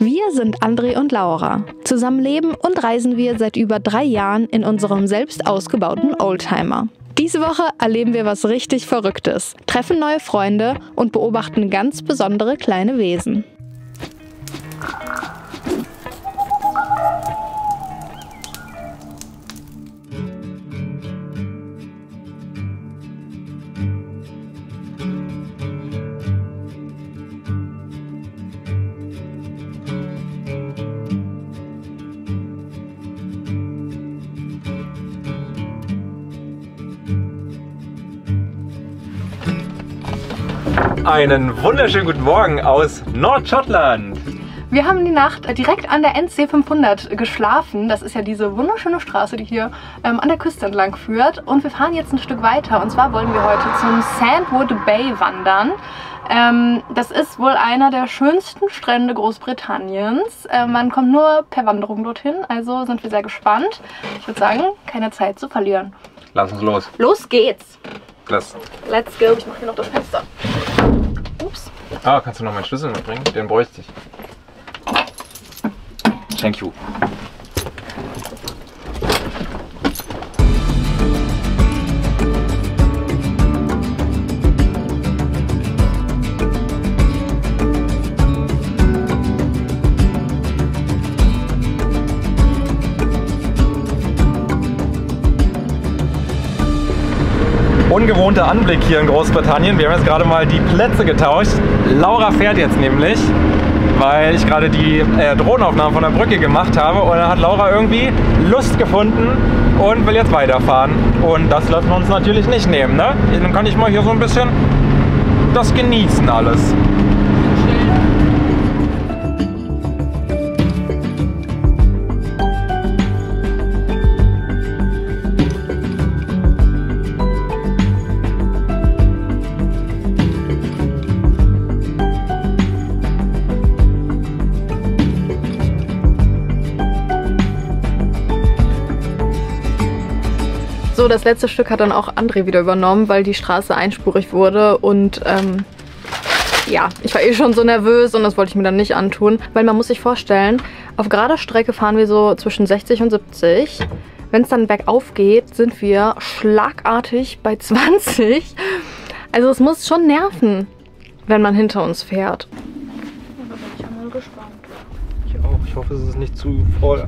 Wir sind André und Laura. Zusammen leben und reisen wir seit über 3 Jahren in unserem selbst ausgebauten Oldtimer. Diese Woche erleben wir was richtig Verrücktes, treffen neue Freunde und beobachten ganz besondere kleine Wesen. Einen wunderschönen guten Morgen aus Nordschottland. Wir haben die Nacht direkt an der NC 500 geschlafen. Das ist ja diese wunderschöne Straße, die hier an der Küste entlang führt. Und wir fahren jetzt ein Stück weiter. Und zwar wollen wir heute zum Sandwood Bay wandern. Das ist wohl einer der schönsten Strände Großbritanniens. Man kommt nur per Wanderung dorthin, also sind wir sehr gespannt. Ich würde sagen, keine Zeit zu verlieren. Lass uns los. Los geht's! Let's go. Ich mache hier noch das Fenster. Ups. Ah, kannst du noch meinen Schlüssel mitbringen? Den bräuchte ich. Thank you. Ungewohnter Anblick hier in Großbritannien. Wir haben jetzt gerade mal die Plätze getauscht. Laura fährt jetzt nämlich, weil ich gerade die Drohnenaufnahmen von der Brücke gemacht habe. Und dann hat Laura irgendwie Lust gefunden und will jetzt weiterfahren. Und das lassen wir uns natürlich nicht nehmen, ne? Dann kann ich mal hier so ein bisschen das genießen alles. So, das letzte Stück hat dann auch André wieder übernommen, weil die Straße einspurig wurde und ja, ich war eh schon so nervös und das wollte ich mir dann nicht antun, weil man muss sich vorstellen, auf gerader Strecke fahren wir so zwischen 60 und 70. Wenn es dann bergauf geht, sind wir schlagartig bei 20. Also es muss schon nerven, wenn man hinter uns fährt. Da bin ich einmal gespannt. Ich auch. Ich hoffe, es ist nicht zu voll.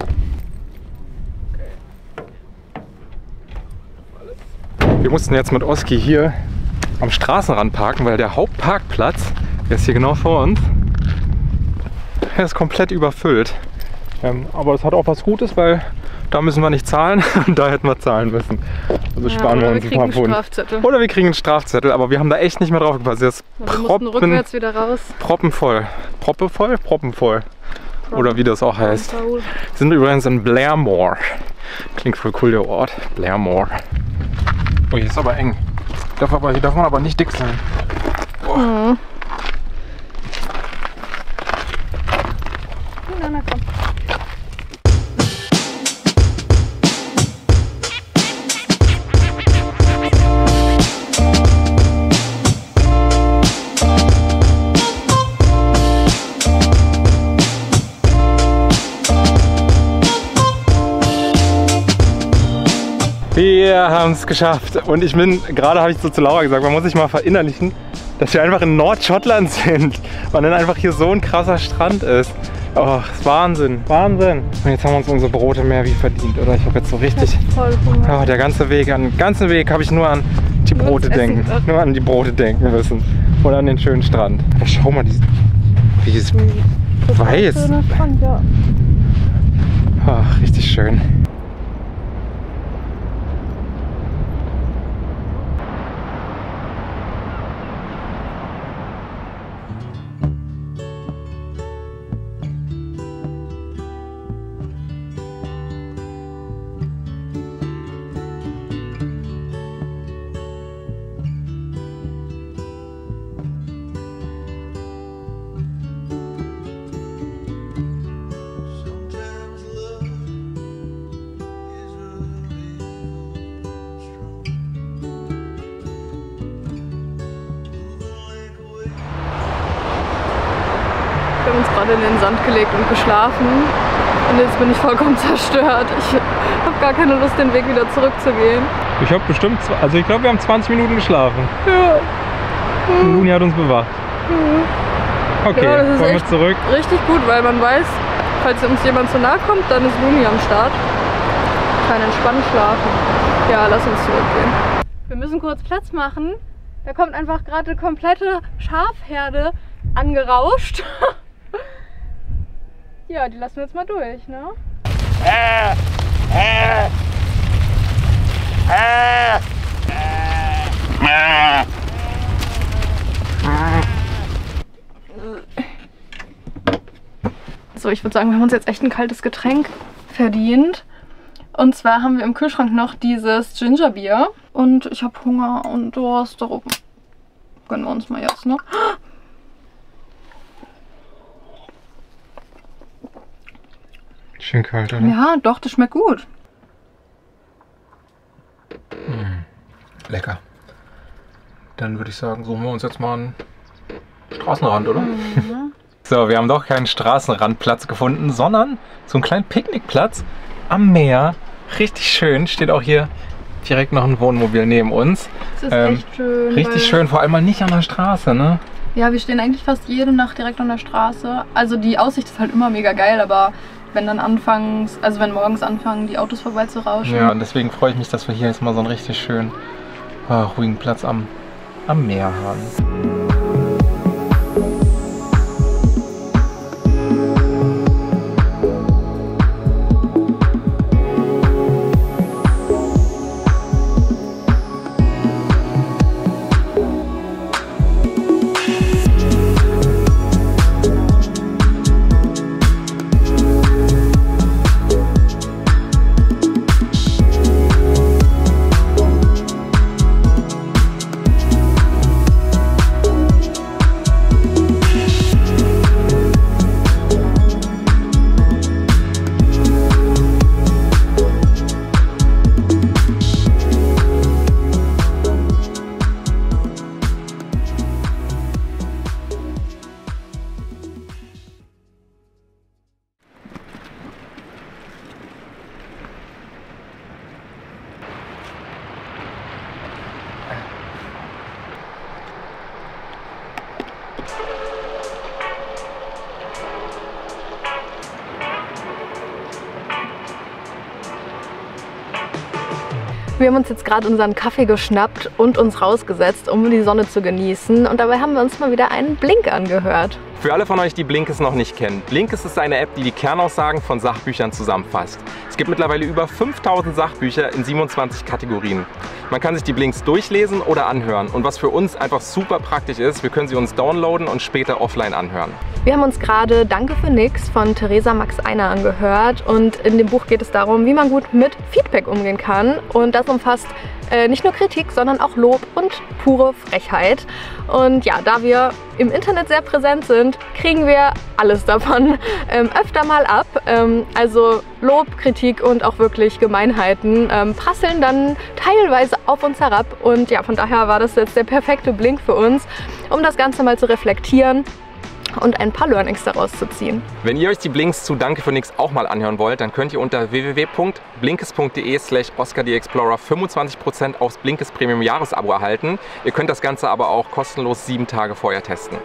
Wir mussten jetzt mit Oski hier am Straßenrand parken, weil der Hauptparkplatz, der ist hier genau vor uns, der ist komplett überfüllt. Aber das hat auch was Gutes, weil da müssen wir nicht zahlen und da hätten wir zahlen müssen. Also sparen wir uns ein paar Pfund. Oder wir kriegen einen Strafzettel, aber wir haben da echt nicht mehr drauf gepasst. Jetzt wir mussten rückwärts wieder raus. Proppenvoll. Proppevoll? Proppenvoll. Oder wie das auch heißt. Wir sind übrigens in Blairmore. Klingt voll cool, der Ort. Blairmore. Oh, hier ist aber eng. Hier darf man aber nicht dick sein. Oh. Mhm. Na, komm. Wir haben es geschafft und ich bin, gerade habe ich so zu Laura gesagt, man muss sich mal verinnerlichen, dass wir einfach in Nordschottland sind und dann einfach hier so ein krasser Strand ist. Oh, das ist Wahnsinn, Wahnsinn. Und jetzt haben wir uns unsere Brote mehr wie verdient, oder? Ich habe jetzt so richtig, oh, der ganze Weg habe ich nur an die Brote denken müssen und an den schönen Strand. Aber schau mal, wie es weiß. Ach, richtig schön. gerade in den Sand gelegt und geschlafen. Und jetzt bin ich vollkommen zerstört. Ich habe gar keine Lust, den Weg wieder zurückzugehen. Ich habe bestimmt, also ich glaube, wir haben 20 Minuten geschlafen. Ja. Luni hat uns bewacht. Okay, Ja, das ist kommen wir echt zurück. richtig gut, weil man weiß, falls uns jemand zu nahe kommt, dann ist Luni am Start. Kann entspannt schlafen. Ja, lass uns zurückgehen. Wir müssen kurz Platz machen. Da kommt einfach gerade eine komplette Schafherde angerauscht. Ja, die lassen wir jetzt mal durch, ne? So, ich würde sagen, wir haben uns jetzt echt ein kaltes Getränk verdient. Und zwar haben wir im Kühlschrank noch dieses Gingerbier. Und ich habe Hunger und Durst, darum gönnen wir uns mal jetzt, ne? Schön kalt, oder? Ja, doch, das schmeckt gut. Lecker. Dann würde ich sagen, suchen wir uns jetzt mal einen Straßenrand, oder? So, wir haben doch keinen Straßenrandplatz gefunden, sondern so einen kleinen Picknickplatz am Meer. Richtig schön. Steht auch hier direkt noch ein Wohnmobil neben uns. Das ist echt schön. Richtig schön, vor allem mal nicht an der Straße, ne? Ja, wir stehen eigentlich fast jede Nacht direkt an der Straße. Also die Aussicht ist halt immer mega geil, aber wenn dann wenn morgens anfangen, die Autos vorbei zu rauschen. Ja, und deswegen freue ich mich, dass wir hier jetzt mal so einen richtig schönen, ruhigen Platz am Meer haben. Wir haben uns jetzt gerade unseren Kaffee geschnappt und uns rausgesetzt, um die Sonne zu genießen. Und dabei haben wir uns mal wieder einen Blink angehört. Für alle von euch, die Blinkist noch nicht kennen. Blinkist ist eine App, die die Kernaussagen von Sachbüchern zusammenfasst. Es gibt mittlerweile über 5000 Sachbücher in 27 Kategorien. Man kann sich die Blinks durchlesen oder anhören. Und was für uns einfach super praktisch ist, wir können sie uns downloaden und später offline anhören. Wir haben uns gerade Danke für nix von Theresa Max Einer angehört. Und in dem Buch geht es darum, wie man gut mit Feedback umgehen kann. Und das umfasst nicht nur Kritik, sondern auch Lob und pure Frechheit. Und ja, da wir im Internet sehr präsent sind, kriegen wir alles davon öfter mal ab. Also Lob, Kritik und auch wirklich Gemeinheiten prasseln dann teilweise auf uns herab. Und ja, von daher war das jetzt der perfekte Blink für uns, um das Ganze mal zu reflektieren und ein paar Learnings daraus zu ziehen. Wenn ihr euch die Blinks zu Danke für nix auch mal anhören wollt, dann könnt ihr unter www.blinkist.de/OscarTheExplorer 25% aufs Blinkist Premium Jahresabo erhalten. Ihr könnt das Ganze aber auch kostenlos 7 Tage vorher testen.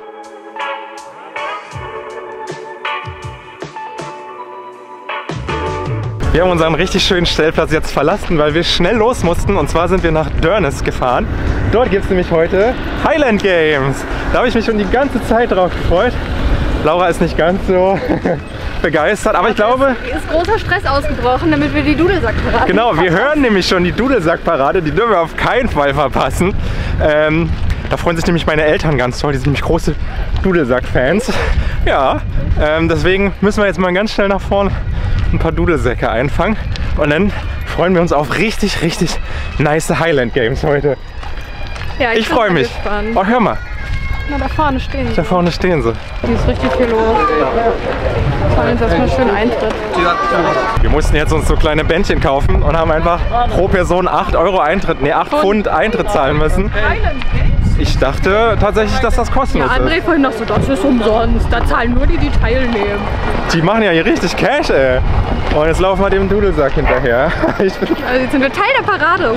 Wir haben unseren richtig schönen Stellplatz jetzt verlassen, weil wir schnell los mussten. Und zwar sind wir nach Durness gefahren. Dort gibt es nämlich heute Highland Games. Da habe ich mich schon die ganze Zeit drauf gefreut. Laura ist nicht ganz so begeistert, aber ich glaube... Es ist großer Stress ausgebrochen, damit wir die Dudelsackparade... Genau, wir hören nämlich schon die Dudelsackparade, die dürfen wir auf keinen Fall verpassen. Da freuen sich nämlich meine Eltern ganz toll, die sind nämlich große Dudelsack-Fans. Ja, deswegen müssen wir jetzt mal ganz schnell nach vorne ein paar Dudelsäcke einfangen. Und dann freuen wir uns auf richtig, richtig nice Highland Games heute. Ja, ich freue mich. Gespannt. Oh, hör mal. Na, da vorne stehen sie. Da vorne stehen sie. Hier ist richtig viel los. Das war jetzt erstmal schön Eintritt. Wir mussten jetzt uns so kleine Bändchen kaufen und haben einfach pro Person 8 Euro Eintritt, nee 8 Pfund Eintritt zahlen müssen. Ich dachte tatsächlich, dass das kostenlos Ja, André ist. vorhin noch so, das ist umsonst. Da zahlen nur die, die teilnehmen. Die machen ja hier richtig Cash, ey. Und jetzt laufen wir dem Dudelsack hinterher. Ich bin Also jetzt sind wir Teil der Parade.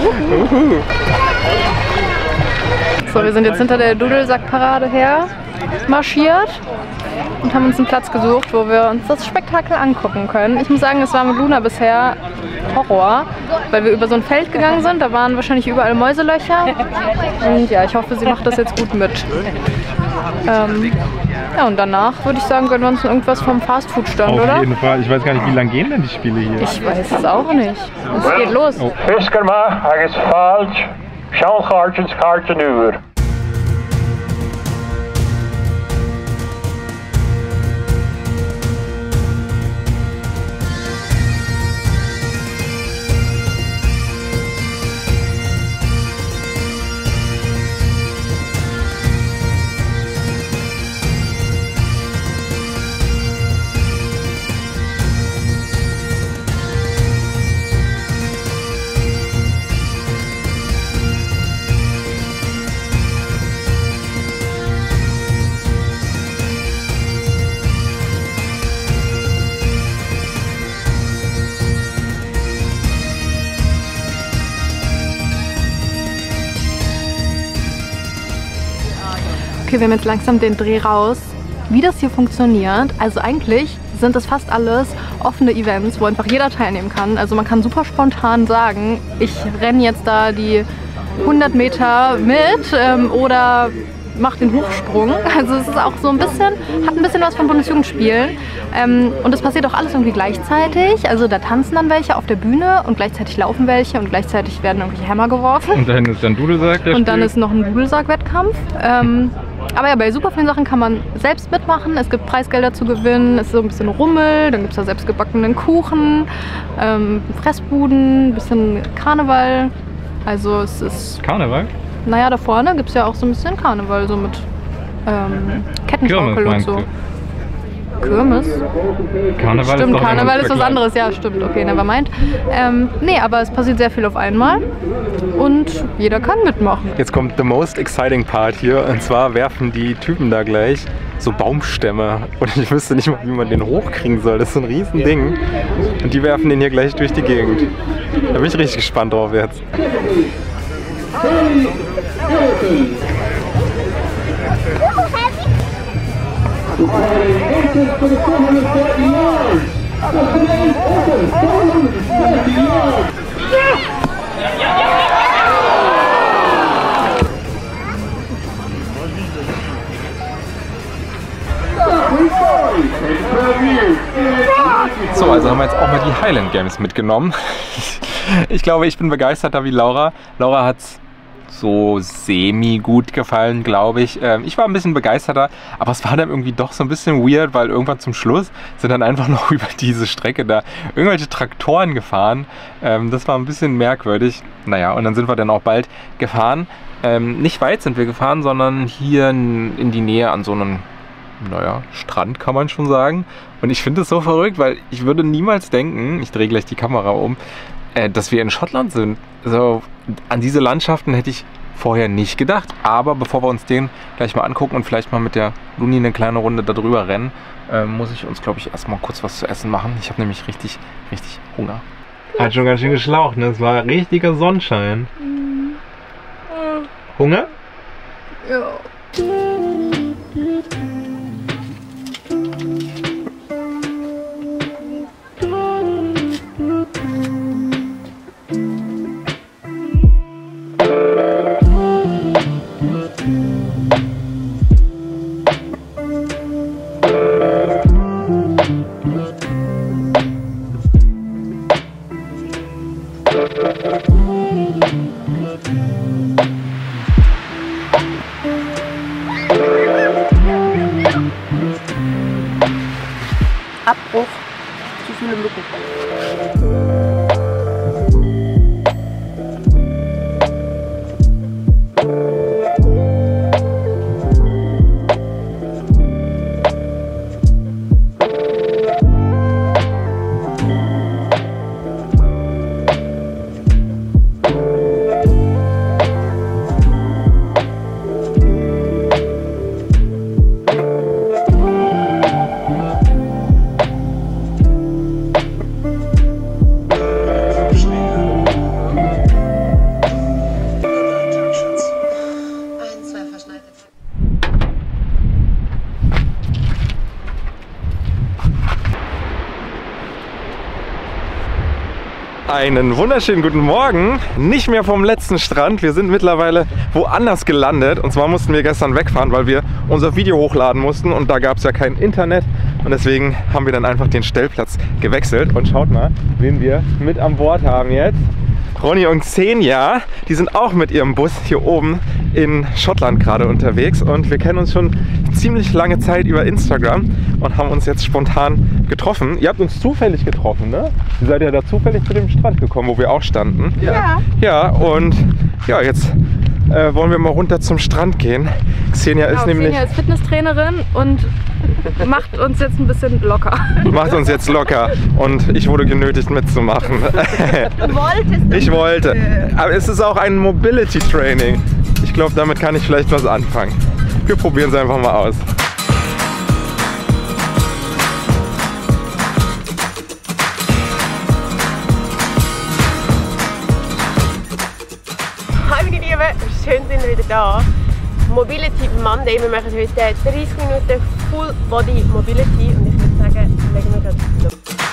So, wir sind jetzt hinter der Dudelsackparade her marschiert und haben uns einen Platz gesucht, wo wir uns das Spektakel angucken können. Ich muss sagen, es war mit Luna bisher Horror, weil wir über so ein Feld gegangen sind. Da waren wahrscheinlich überall Mäuselöcher. Und ja, ich hoffe, sie macht das jetzt gut mit. Ja, und danach würde ich sagen, gönnen wir uns irgendwas vom Fastfood-Stand, oder? auf jeden Fall. Ich weiß gar nicht, wie lange gehen denn die Spiele hier? Ich weiß es auch nicht. Es geht los. Oh. Fiskerma, hij is falsch. Schaungaartjes, kaartenuur. Okay, wir haben jetzt langsam den Dreh raus, wie das hier funktioniert. Also eigentlich sind das fast alles offene Events, wo einfach jeder teilnehmen kann. Also man kann super spontan sagen, ich renne jetzt da die 100 Meter mit oder mach den Hochsprung. Also es ist auch so ein bisschen, hat ein bisschen was von Bundesjugendspielen. Und es passiert auch alles irgendwie gleichzeitig. Also da tanzen dann welche auf der Bühne und gleichzeitig laufen welche und gleichzeitig werden irgendwelche Hämmer geworfen. Und dann ist dann Dudelsack, der Und dann spielt. ist noch ein Dudelsack-Wettkampf. Aber ja, bei super vielen Sachen kann man selbst mitmachen. Es gibt Preisgelder zu gewinnen, es ist so ein bisschen Rummel, dann gibt es da selbstgebackenen Kuchen, Fressbuden, ein bisschen Karneval. Also es ist, Karneval? naja, da vorne gibt es ja auch so ein bisschen Karneval, so mit Kettenschaukel und meinst so. du? Kirmes? Karneval Stimmt, ist doch Karneval ist was Vergleich. anderes. Ja, stimmt. Okay, nevermind. Nee, aber es passiert sehr viel auf einmal und jeder kann mitmachen. Jetzt kommt the most exciting part hier. Und zwar werfen die Typen da gleich so Baumstämme. Und ich wüsste nicht mal, wie man den hochkriegen soll. Das ist so ein riesen Ding. Und die werfen den hier gleich durch die Gegend. Da bin ich richtig gespannt drauf jetzt. So, also haben wir jetzt auch mal die Highland Games mitgenommen. Ich glaube, ich bin begeisterter wie Laura. Laura hat es so semi-gut gefallen, glaube ich. Ich war ein bisschen begeisterter, aber es war dann irgendwie doch so ein bisschen weird, weil irgendwann zum Schluss sind dann einfach noch über diese Strecke da irgendwelche Traktoren gefahren. Das war ein bisschen merkwürdig. Naja, und dann sind wir dann auch bald gefahren. Nicht weit sind wir gefahren, sondern hier in die Nähe an so einem, naja, Strand kann man schon sagen. Und ich finde es so verrückt, weil ich würde niemals denken, ich drehe gleich die Kamera um, dass wir in Schottland sind. Also an diese Landschaften hätte ich vorher nicht gedacht. Aber bevor wir uns den gleich mal angucken und vielleicht mal mit der Luni eine kleine Runde da drüber rennen, muss ich uns, glaube ich, erstmal kurz was zu essen machen. Ich habe nämlich richtig Hunger. Hat schon ganz schön geschlaucht, ne? Es war richtiger Sonnenschein. Hunger? Ja. Abbruch. Zu viele Mücken. Einen wunderschönen guten Morgen. Nicht mehr vom letzten Strand. Wir sind mittlerweile woanders gelandet. Und zwar mussten wir gestern wegfahren, weil wir unser Video hochladen mussten. Und da gab es ja kein Internet. Und deswegen haben wir dann einfach den Stellplatz gewechselt. Und schaut mal, wen wir mit an Bord haben jetzt. Ronny und Xenia, die sind auch mit ihrem Bus hier oben in Schottland gerade unterwegs. Und wir kennen uns schon ziemlich lange Zeit über Instagram und haben uns jetzt spontan getroffen. Ihr habt uns zufällig getroffen, ne? Ihr seid ja da zufällig zu dem Strand gekommen, wo wir auch standen. Ja. Ja, und ja, jetzt wollen wir mal runter zum Strand gehen. Xenia ist nämlich... Xenia ist Fitnesstrainerin und macht uns jetzt ein bisschen locker. Macht uns jetzt locker. Und ich wurde genötigt mitzumachen. Du wolltest. Ich wollte. Aber es ist auch ein Mobility Training. Ich glaube, damit kann ich vielleicht was anfangen. Wir probieren es einfach mal aus. Hi meine Lieben, schön sind wir wieder da. Mobility Monday, wir machen heute 30 Minuten Full Body Mobility und ich würde sagen, legen wir gerade los.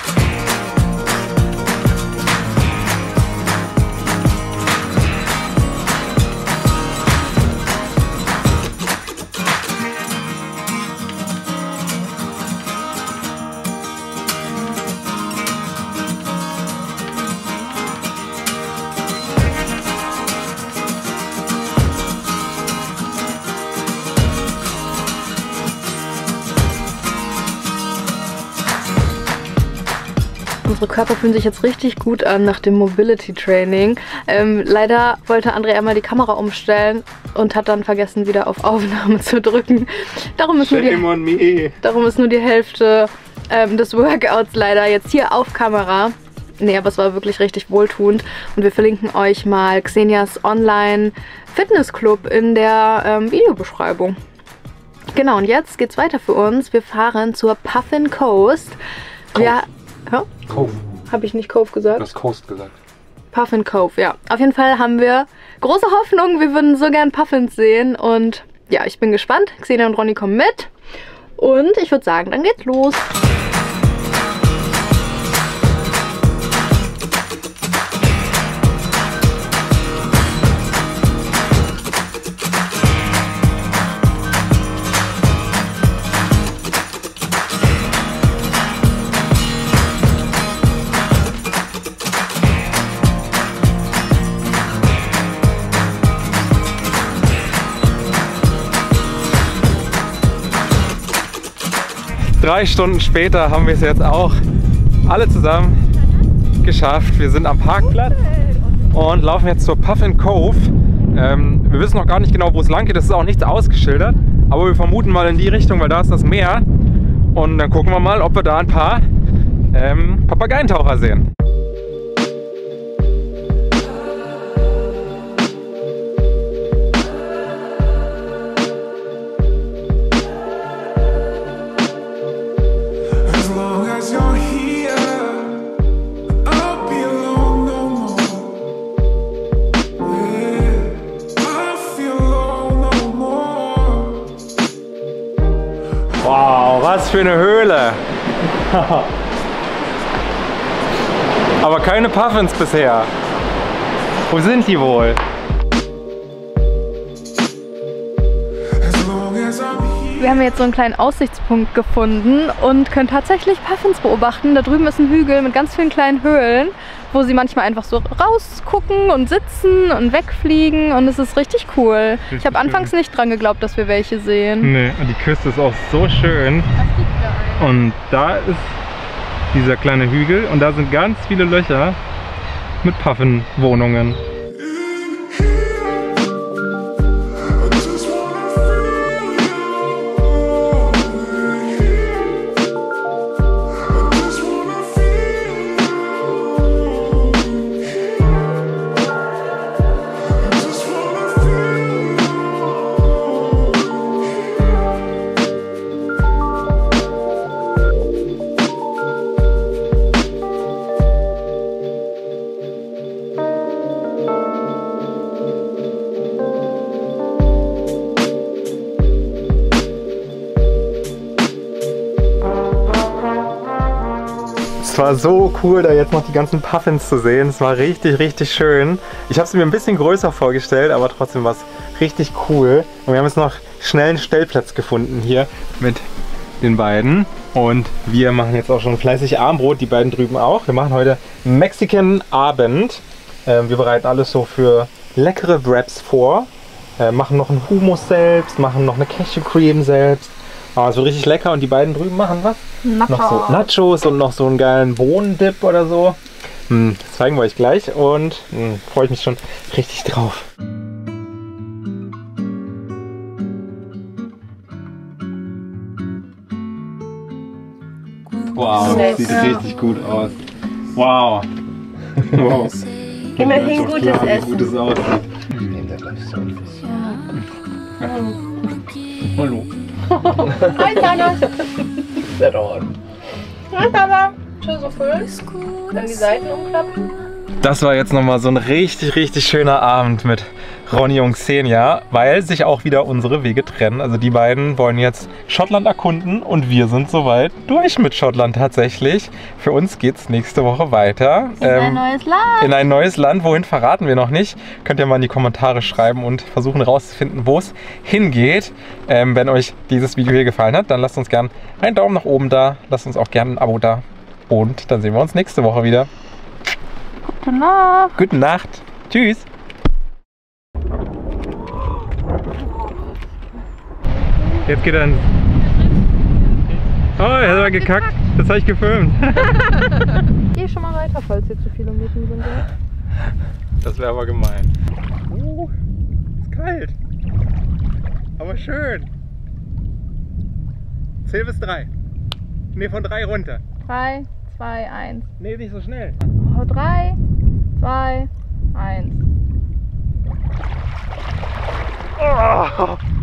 Unsere Körper fühlen sich jetzt richtig gut an nach dem Mobility Training. Leider wollte André einmal die Kamera umstellen und hat dann vergessen, wieder auf Aufnahme zu drücken. Darum ist nur die Hälfte des Workouts leider jetzt hier auf Kamera. Nee, aber es war wirklich richtig wohltuend. Und wir verlinken euch mal Xenias Online-Fitnessclub in der Videobeschreibung. Genau, und jetzt geht's weiter für uns. Wir fahren zur Puffin Coast. Cove. Habe ich nicht Cove gesagt? Du hast Coast gesagt. Puffin Cove, ja. Auf jeden Fall haben wir große Hoffnung. Wir würden so gern Puffins sehen. Und ja, ich bin gespannt. Xenia und Ronny kommen mit. Und ich würde sagen, dann geht's los. 3 Stunden später haben wir es jetzt auch alle zusammen geschafft. Wir sind am Parkplatz und laufen jetzt zur Puffin Cove. Wir wissen noch gar nicht genau, wo es lang geht. Das ist auch nichts ausgeschildert. Aber wir vermuten mal in die Richtung, weil da ist das Meer. Und dann gucken wir mal, ob wir da ein paar Papageientaucher sehen. Wow, was für eine Höhle! Aber keine Puffins bisher. Wo sind die wohl? Wir haben jetzt so einen kleinen Aussichtspunkt gefunden und können tatsächlich Puffins beobachten. Da drüben ist ein Hügel mit ganz vielen kleinen Höhlen, wo sie manchmal einfach so rausgucken und sitzen und wegfliegen und es ist richtig cool. Ich habe anfangs nicht dran geglaubt, dass wir welche sehen. Nee, und die Küste ist auch so schön. Und da ist dieser kleine Hügel und da sind ganz viele Löcher mit Puffin-Wohnungen. Es war so cool, da jetzt noch die ganzen Puffins zu sehen. Es war richtig, richtig schön. Ich habe es mir ein bisschen größer vorgestellt, aber trotzdem war es richtig cool. Und wir haben jetzt noch schnell einen Stellplatz gefunden hier mit den beiden. Und wir machen jetzt auch schon fleißig Armbrot, die beiden drüben auch. Wir machen heute Mexican Abend. Wir bereiten alles so für leckere Wraps vor. Machen noch einen Hummus selbst, machen noch eine Cashew Cream selbst. Es wird richtig lecker und die beiden drüben machen was? Noch so Nachos und noch so einen geilen Bohnendip oder so. Das zeigen wir euch gleich und freue ich mich schon richtig drauf. Wow, sieht richtig gut aus. Wow. Wow. Immerhin gutes Essen. Gutes aussieht. Hallo. Hi, Thanos. Hi, Papa. Schon so voll. Dann die Seiten umklappen. Das war jetzt nochmal so ein richtig, richtig schöner Abend mit Ronny und Xenia, weil sich auch wieder unsere Wege trennen. Also die beiden wollen jetzt Schottland erkunden und wir sind soweit durch mit Schottland tatsächlich. Für uns geht es nächste Woche weiter. In ein neues Land. In ein neues Land. Wohin verraten wir noch nicht. Könnt ihr mal in die Kommentare schreiben und versuchen herauszufinden, wo es hingeht. Wenn euch dieses Video hier gefallen hat, dann lasst uns gerne einen Daumen nach oben da. Lasst uns auch gerne ein Abo da. Und dann sehen wir uns nächste Woche wieder. Gute Nacht. Gute Nacht. Tschüss. Jetzt geht er ins... Oh, er hat aber gekackt. Das habe ich gefilmt. Geh schon mal weiter, falls hier zu viele Mieten sind. Ja? Das wäre aber gemein. Ist kalt. Aber schön. Zähl bis 3. Ne, von 3 runter. 3, 2, 1. Ne, nicht so schnell. 3, 2, 1. Oh.